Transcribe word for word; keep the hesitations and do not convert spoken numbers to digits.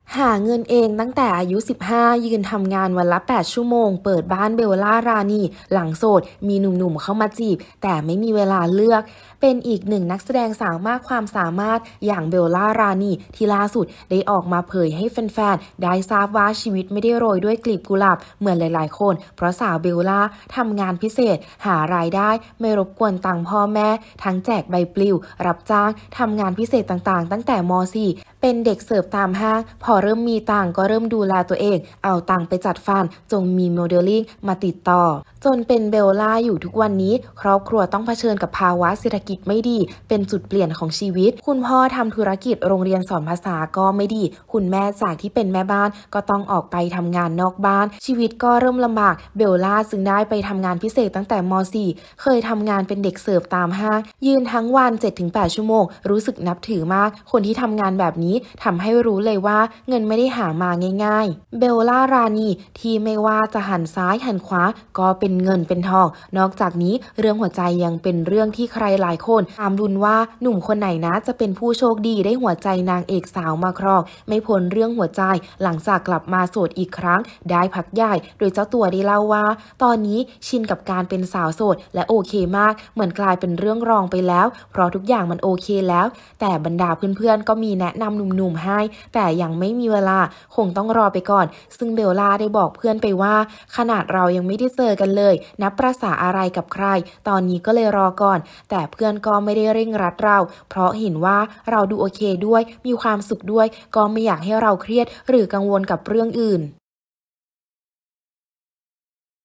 หาเงินเองตั้งแต่อายุ สิบห้า ยืนทำงานวันละ แปด ชั่วโมง เปิดบ้านเบลล่ารานี หลังโสด มีหนุ่มๆเข้ามาจีบ แต่ไม่มีเวลาเลือก เป็นอีกหนึ่งนักแสดงสาวมากความสามารถอย่างเบลล่ารานีที่ล่าสุดได้ออกมาเผยให้แฟนๆ ได้ทราบว่าชีวิตไม่ได้โรยด้วยกลีบกุหลาบเหมือนหลายๆคน เพราะสาวเบลล่าทำงานพิเศษ หารายได้ไม่รบกวนตังค์พ่อแม่ ทั้งแจกใบปลิว รับจ้างทำงานพิเศษต่างๆ ตั้งแต่ม สี่ เป็นเด็กเสิร์ฟตามห้าง พอเริ่มมีตังค์ก็เริ่มดูแลตัวเอง เอาตังค์ไปจัดฟัน จงมีโมเดลลิ่งมาติดต่อ จนเป็นเบลล่าอยู่ทุกวันนี้ ครอบครัวต้องเผชิญกับภาวะเศรษฐกิจไม่ดี เป็นจุดเปลี่ยนของชีวิต คุณพ่อทำธุรกิจโรงเรียนสอนภาษาก็ไม่ดี คุณแม่จากที่เป็นแม่บ้านก็ต้องออกไปทำงานนอกบ้าน ชีวิตก็เริ่มลำบาก เบลล่าจึงได้ไปทำงานพิเศษตั้งแต่ม สี่ เคยทำงานเป็นเด็กเสิร์ฟตามห้าง ยืนทั้งวัน เจ็ดถึงแปด ชั่วโมง รู้สึกนับถือมาก คนที่ทำงานแบบนี้ทำให้รู้เลยว่าเงินไม่ได้หามาง่ายๆ เบลล่ารานีที่ไม่ว่าจะหันซ้ายหันขวาก็เป็นเงินเป็นทอง นอกจากนี้เรื่องหัวใจยังเป็นเรื่องที่ใครหลายคนตามลุ้นว่าหนุ่มคนไหนนะจะเป็นผู้โชคดีได้หัวใจนางเอกสาวมาครองไม่พ้นเรื่องหัวใจหลังจากกลับมาโสดอีกครั้งได้พักใหญ่โดยเจ้าตัวได้เล่าว่าตอนนี้ชินกับการเป็นสาวโสดและโอเคมากเหมือนกลายเป็นเรื่องรองไปแล้วเพราะทุกอย่างมันโอเคแล้วแต่บรรดาเพื่อนๆก็มีแนะนำหนุ่มๆให้แต่ยังไม่มีเวลาคงต้องรอไปก่อนซึ่งเบลล่าได้บอกเพื่อนไปว่าขนาดเรายังไม่ได้เจอกันเลยนับประสาอะไรกับใครตอนนี้ก็เลยรอก่อนแต่เพื่อนก็ไม่ได้เร่งรัดเราเพราะเห็นว่าเราดูโอเคด้วยมีความสุขด้วยก็ไม่อยากให้เราเครียดหรือกังวลกับเรื่องอื่น